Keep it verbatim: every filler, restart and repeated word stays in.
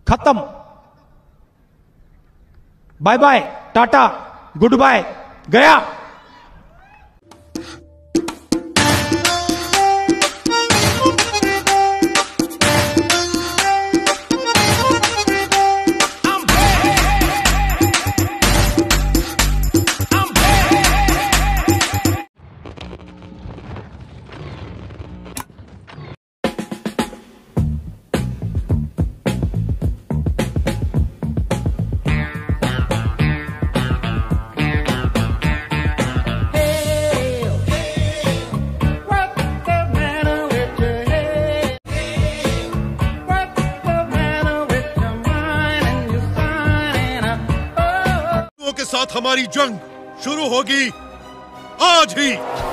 खत्म, bye bye, tata, goodbye, गया। के साथ हमारी जंग शुरू होगी आज ही।